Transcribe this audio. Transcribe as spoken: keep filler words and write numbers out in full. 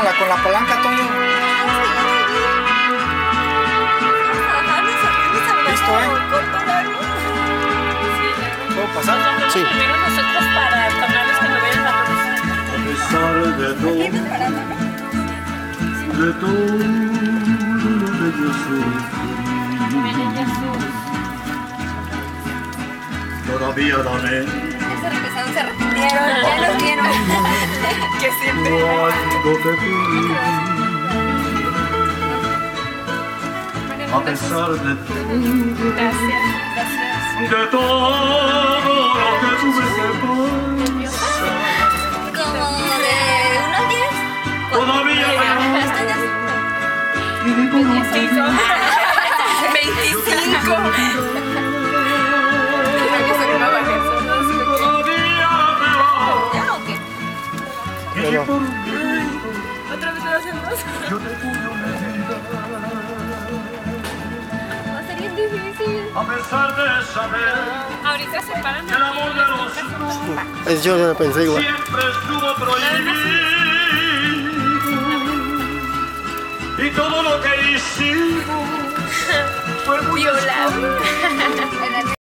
Jálala con la palanca, Toño. ¿Listo, eh? ¿Puedo pasar? Sí. Primero nosotros para tomarlos cuando vean la profesión. A pesar de todo, de todo lo que yo sufrí, todavía dame Ya se regresaron, se repitieron, ya los vieron. Que siempre. cuando te fui. A pesar de todo, Gracias, gracias. de todo lo que tuve que pasar, Como de unos diez. todavía Hasta y digo no Sí, son veinticinco. ¿Ya o qué? pero por mí Otra vez lo hacemos. yo te pude olvidar. Va a ser bien difícil. A pesar de saber Ahorita se paran que el amor de los Es yo no pensé igual. siempre estuvo prohibido y todo lo que hicimos fue muy violado. En el